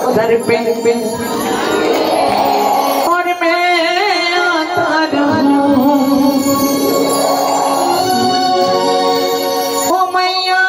Sir पे और मैं आता रहूं। ओ मैया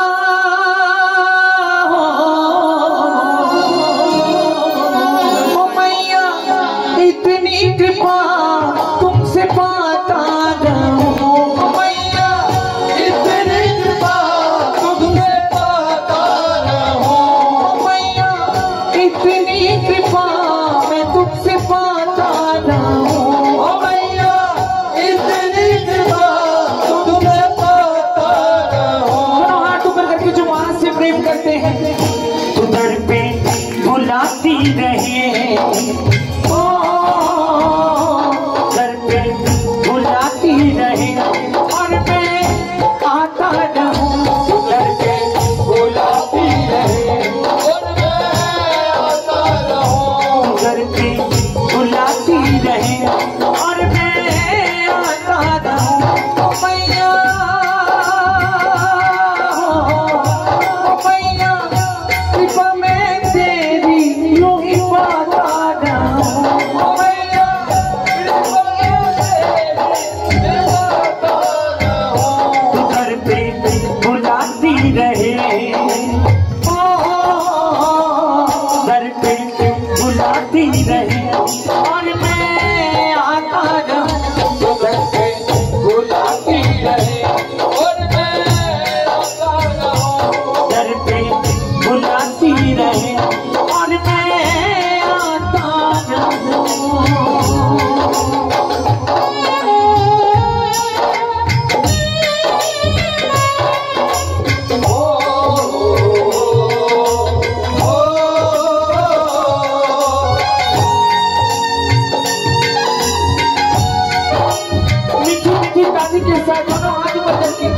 ओ मैया इतनी कृपा तुमसे पाता रहूं। ओ मैया इतनी कृपा तुमसे पाता रहूं। ओ मैया इतनी कृपा मैं तुमसे पाता रहूं। ओ मैया इतनी कृपा तुमसे पाता रहूं। दोनों हाथ ऊपर करके जो वहां से प्रेम करते हैं तो दर पे बुलाती रहे। ओ दर पे बुलाती रहे और मैं आता रहूं। दर पे बुलाती रहे और मैं आता रहूं। दर पे बुलाती रहे और मैं आता रहूं। ओ मैया ओ मैया कृपा मैं तेरी यूं ही पाता रहूं। ओ मैया कृपा मैं तेरी पाता रहूं। तू दर पे बुलाती रहे। ओ दर पे बुलाती रहे और मैं आता रहूं। तू दर पे बुलाती रहे और मैं आता रहूं। दर पे बुलाती रहे और मैं आता रहूं। मीठी मीठी ताली के साथ दोनों हाथ ऊपर करके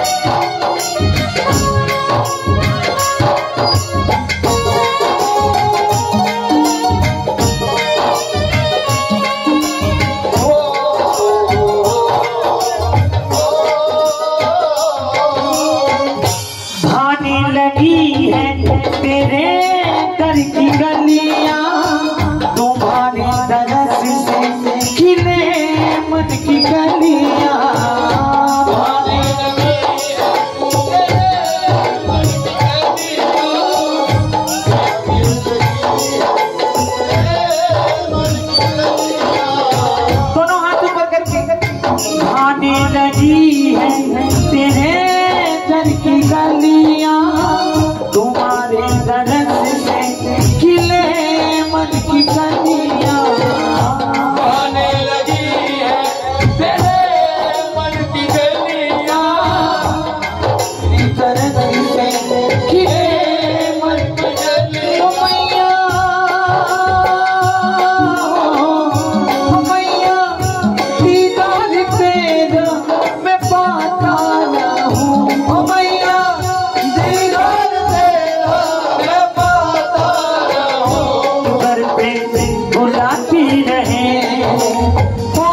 भाने लगी है तेरे दर की गलियां। तुम्हारे तरस से खिले मन की गलियां। भाने लगी है तेरे दर की गलियां। दोनों हाथ ऊपर करके भाने लगी है तेरे दर की गलियां। तुम्हारे तरस से खिले मन की गलियां। भाने लगी है तेरे मन की गलियां। तेरी तरस से खिले मन की गलियां। ओ मैया ओ मैया दीदार तेरा मैं पाता रहूं। ओ मैया दीदार तेरा मैं पाता रहूं। दर पे बुलाती रहे। ओ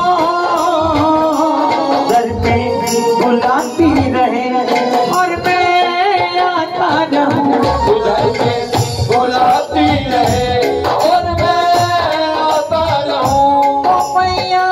दर पे बुलाती रहे और मैं आता रहूं। दर पे बुलाती रहे और मैं आता रहूं। ओ मैया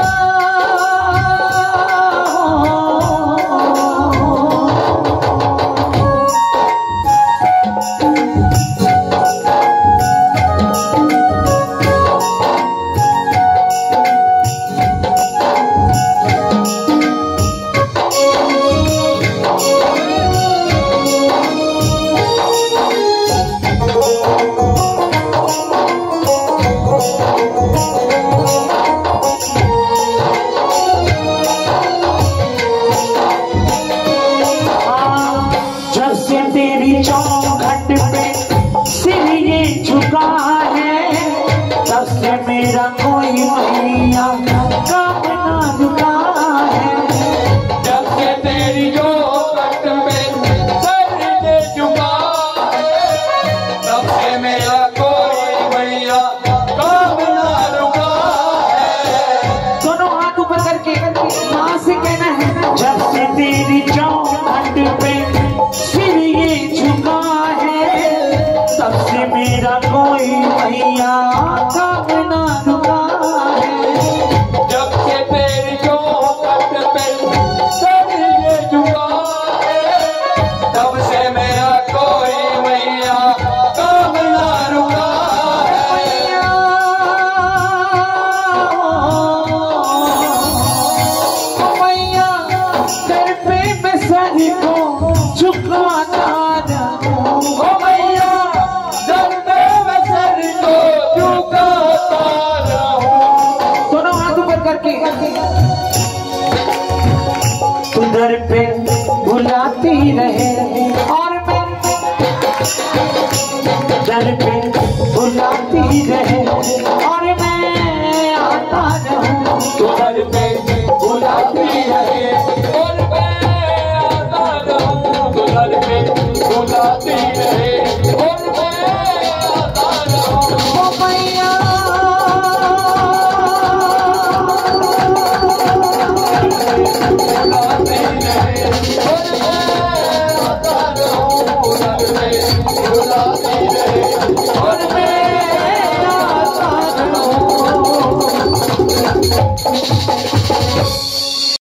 जब से तेरी चौखट पे सिर ये झुका है तब से मेरा कोई मैया काम ना रुका है। जब से तेरी चौखट पे सिर ये झुका है तब से मेरा कोई मैया काम ना रुका है। दोनों हाथ ऊपर करके मां से कहना है। जब से तेरी चौखट पे सिर ये झुका है तब से मेरा कोई को झुकाता रहूं। ओ मैया दर पे मैं सर को झुकाता रहूं। दोनों हाथ ऊपर करके तू दर पे बुलाती रहे और मैं दर पे बुलाती रहे और मैं आता रहूं। तू दर पे